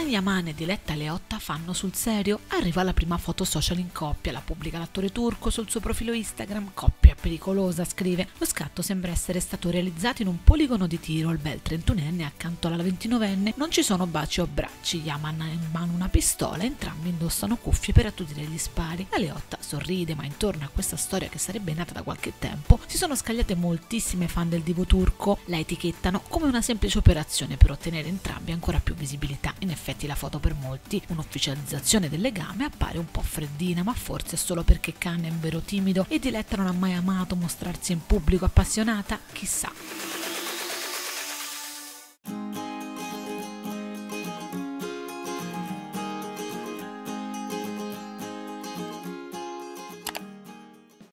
Yaman e Diletta Leotta fanno sul serio? Arriva la prima foto social in coppia, la pubblica l'attore turco sul suo profilo Instagram. Coppia pericolosa, scrive. Lo scatto sembra essere stato realizzato in un poligono di Tirol. Beh, il 31enne accanto alla 29enne. Non ci sono baci o abbracci. Yaman ha in mano una pistola, entrambi indossano cuffie per attutire gli spari. La Leotta sorride, ma intorno a questa storia che sarebbe nata da qualche tempo si sono scagliate moltissime fan del divo turco. La etichettano come una semplice operazione per ottenere entrambi ancora più visibilità. In effetti la foto per molti, un'ufficializzazione del legame, appare un po' freddina, ma forse è solo perché Khan è un vero timido e Diletta non ha mai amato mostrarsi in pubblico appassionata, chissà.